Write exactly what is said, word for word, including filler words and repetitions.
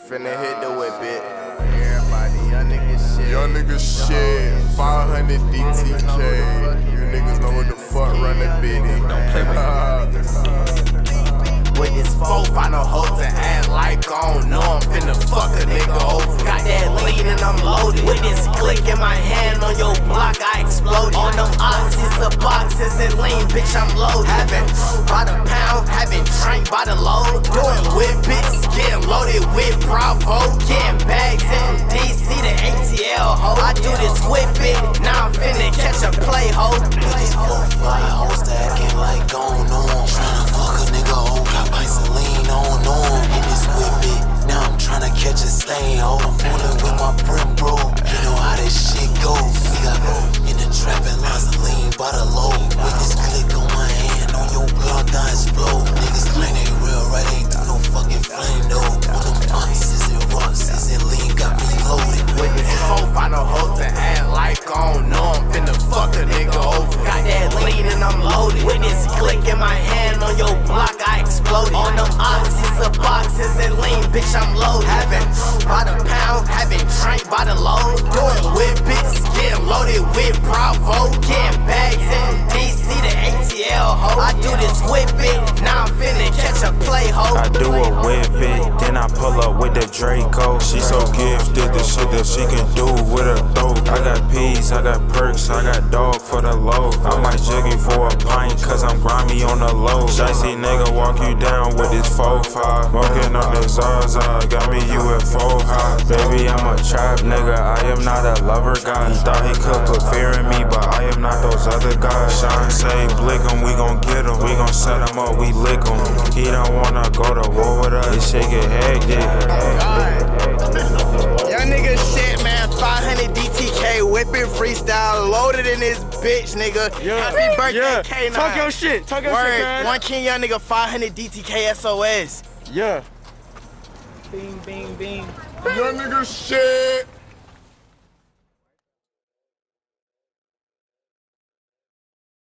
Finna hit the whip it. Everybody, young nigga shit. Young nigga shit. five hundred D T K. You niggas know what the fuck run the bitty. Don't play with With this four, find no hoes and act like I don't know. I'm finna fuck a nigga over. Got that lean and I'm loaded. With this click in my hand on your block, I exploded. On them ox, it's a box, it's a lean, bitch, I'm loaded. Having by the pound, having drink by the load. Doing whip bits, getting loaded with Bravo. Getting bags in D C to A T L, ho. I do this whip it, now I'm finna catch a play, ho. With these four, five hoes stacking like on on. Tryna fuck a nigga over. Got pints of lean on on. In this whip it, now I'm tryna catch a stain, ho. I'm pulling with my brim, bro. You know how this shit go. We got in the trap and lots of lean by the load. With this click on my hand, on your block, I explode. Niggas claim they real, right? Ain't through no fucking flame, though. On them ices and rocks, and lean got me loaded. With this four, find no hoes and act like I don't know. I'm finna fuck a nigga over. Got that lean and I'm loaded. With this click in my hand on your block, I exploded. On them ox, it's a box, it's a lean, bitch, I'm loaded. Having by the pound, having drink by the load. Doing whip bits, getting loaded with Bravo. Getting bags in D C to A T L, ho. I do this whip it, now I'm finna catch a play, ho. I do a whip it, then I pull up with the Draco. She so gifted, the shit that she can do with her throat. I got peas, I got perks, I got dog for the low. I might jig you for a pint, cause I'm grimy on the low. Shicey nigga walk you down with this faux five. Walking on the Zaza, got me U F O high. Baby, I'm a trap nigga, I am not a lover guy. Thought he could put fear in me, but I am not those other guys. Shine say blick him, we gon' get him. We gon' set him up, we lick him. He don't wanna go to war with us, this shit get hectic. Young nigga shit, man. five hundred D T K, whipping freestyle, loaded in this bitch, nigga. Yeah. Happy birthday, Yeah. K nine. Talk your shit. Talk your Word. shit, man. One King Young nigga, five hundred D T K S O S. Yeah. Bing, bing, bing. Young nigga shit.